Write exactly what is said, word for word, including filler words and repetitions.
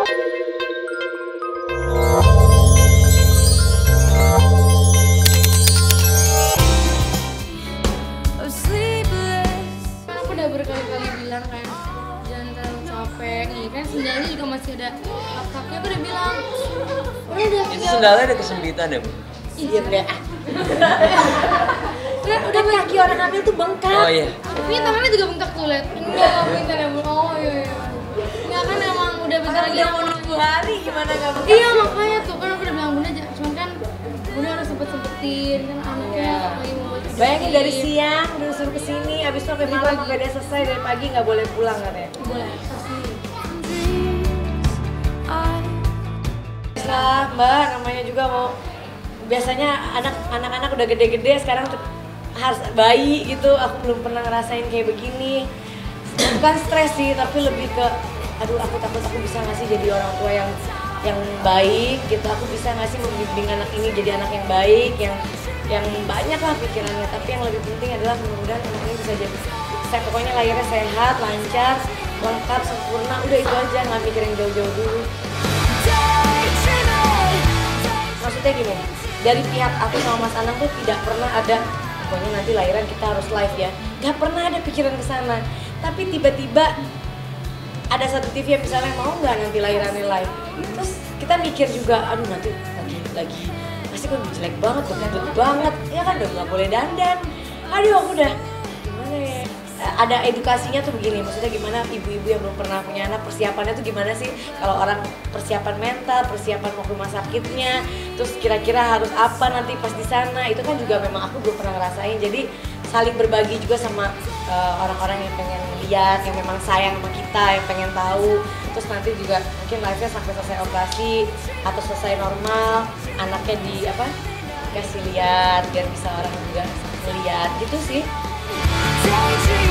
Aku udah berkali-kali bilang kan jangan terlalu capek nih kan sendalnya juga masih ada kap-kapnya. Aku udah bilang udah udah Itu sendalnya ada kesempitan ya, Bu? Iya bener. udah udah Kan kaki orang hamil tuh bengkak. Oh iya. tapi tangannya juga bengkak tuh liat. Enggak, pintar ya Bu. Oh iya iya. Enggak kan emang udah bentar lagi Udah mau nunggu hari gimana nggak bengkak? Iya makanya tuh kan aku udah bilang Bunda aja, cuman kan Bunda harus sempet-sempetin kan anaknya Iya. lagi mau buat Bayangin dari siang udah disuruh kesini, abis itu sampai malam sampai dia selesai dari pagi nggak boleh pulang katanya. boleh pasti. Lah Mbak, namanya juga mau biasanya anak anak-anak udah gede-gede sekarang tuh harus bayi gitu. Aku belum pernah ngerasain kayak begini. Bukan stres sih, tapi lebih ke aduh aku takut aku bisa nggak sih jadi orang tua yang yang baik gitu. Aku bisa nggak sih membimbing anak ini jadi anak yang baik, yang yang banyak lah pikirannya. Tapi yang lebih penting adalah mudah-mudahan anak ini bisa jadi saya pokoknya lahirnya sehat, lancar, lengkap, sempurna. Udah itu aja, nggak mikirin jauh-jauh dulu. Maksudnya gini, dari pihak aku sama Mas Anang tuh tidak pernah ada pokoknya nanti lahiran kita harus live ya. Gak pernah ada pikiran ke sana. Tapi tiba-tiba ada satu T V yang misalnya mau nggak nanti lahirannya live. Terus kita mikir juga, aduh nanti lagi lagi pasti kan jelek banget, gendut banget. Ya kan udah nggak boleh dandan. Aduh aku udah gimana ya? Ada edukasinya tuh begini, maksudnya gimana ibu-ibu yang belum pernah punya anak persiapannya tuh gimana sih kalau orang persiapan mental, persiapan mau ke rumah sakitnya, terus kira-kira harus apa nanti pas di sana, itu kan juga memang aku belum pernah ngerasain. Jadi saling berbagi juga sama uh, orang-orang yang pengen lihat, yang memang sayang sama kita, yang pengen tahu. Terus nanti juga mungkin live-nya sampai selesai operasi atau selesai normal, anaknya di apa kasih lihat biar bisa orang juga melihat gitu sih.